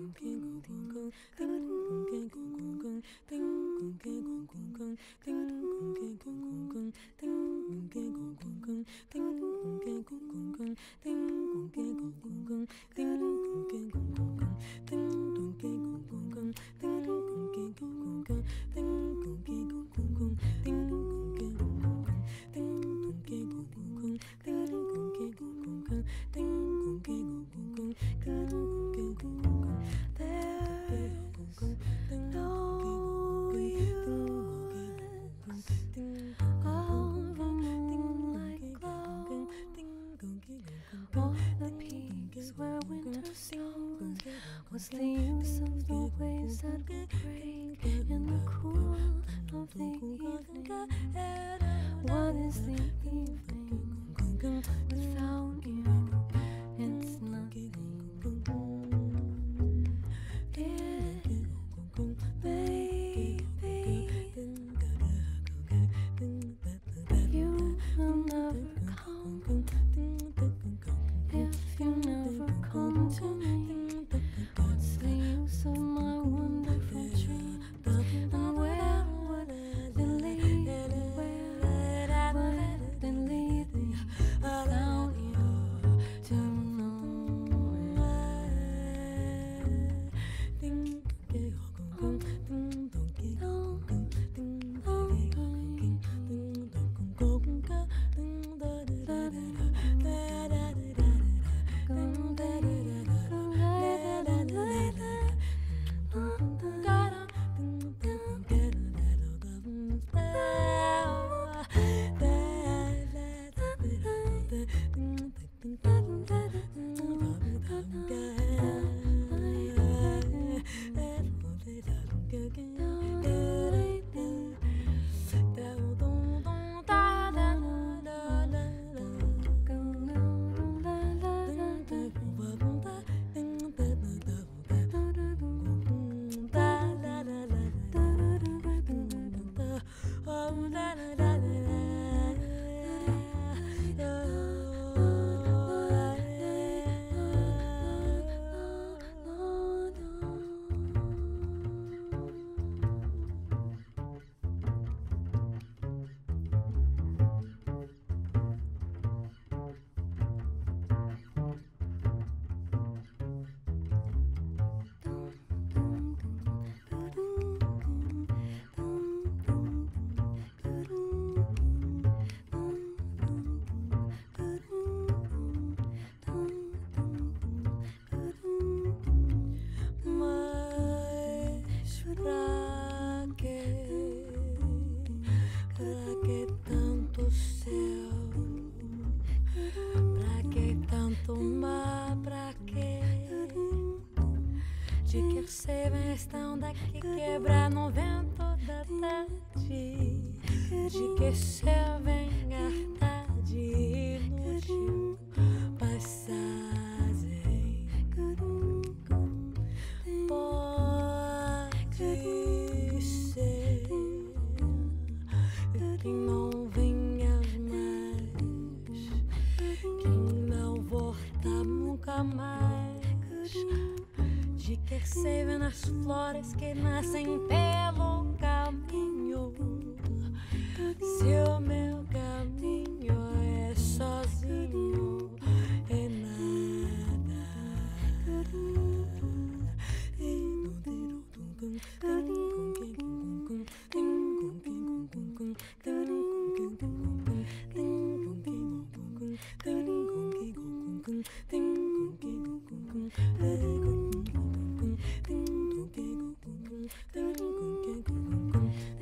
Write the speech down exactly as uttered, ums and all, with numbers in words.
What's the use of the waves that will break in the cool of the evening? What is the evening without you? It's nothing. Yeah, baby, you will never come if you never come to me. What's the use of my wonderful dreams? And where would they lead me? Where would they lead me without you to know? Estão daqui quebrar no vento da tarde, de que se vem a tarde inútil passagem. Pode ser que não venhas mais, que não volta nunca mais. De que se vê nas flores que nascem pelo caminho. Se o meu caminho é sozinho, é nada. Ding dong,